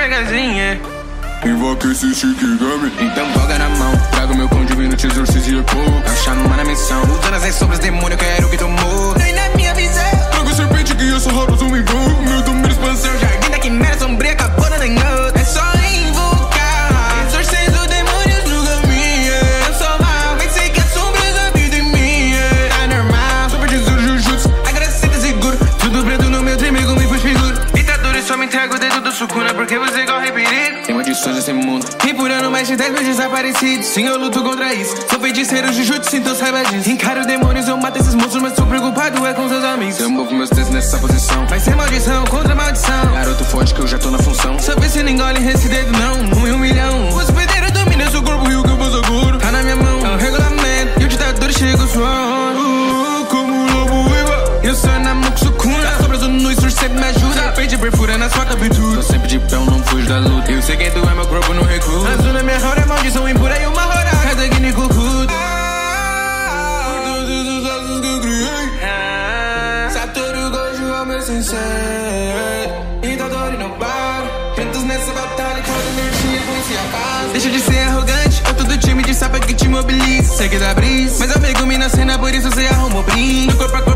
minha casinha. Invoca esse Shikigami. Então boga na mão, trago meu pão divino, te exorcize e pouco. Eu chamo na missão, usando as sombras demônio, eu quero que tu morra. Nem na minha visão. Trago serpente que essa rota não me envolve. Meu domínio expansão, jardim da quimera sombria, acabou na nenhum. É só invocar, exorcizo demônios no caminho. Eu sou mal, mas sei que as sombras habitam em mim. Tá normal, super tesouro, jujutsu. agradecido e seguro, tudo preto no meu tremigo, me faz figura. Ditadura e só me entrego o dedo do Sukuna, porque você corre perigo. Tem maldições nesse mundo. E por ano mais de 10 mil desaparecidos. Sim, eu luto contra isso. Sou feiticeiro, jujutsu, então saiba disso. Encaro demônios, eu mato esses monstros, mas sou preocupado é com seus amigos. Eu movo meus dedos nessa posição. Vai ser maldição contra maldição. Garoto forte que eu já tô na função. Só vê se não engole esse dedo não. 1 em 1 milhão. O hospedeiro domina seu corpo e o que eu faço agora tá na minha mão. É o regulamento e o ditador chega sua hora. Como um lobo viva. Eu sou Namuku Sukuna. Sobras no Isur sempre me ajuda. Serpente perfura na sua captura. Tô sempre de pé, eu não fujo da luta. Eu sei quem tu é, meu corpo não recua. Azul na minha hora é maldição impura e uma hora. Cada guine cucudo. Todos os ossos que eu criei. Satoru Gojo é o meu sensei. Itadori não para. Juntos nessa batalha, toda energia polícia paz. Deixa de ser arrogante, eu tô do time de sapa que te mobiliza. Sei que dá brisa, mas amigo me na cena, por isso você arrumou brinco. Meu corpo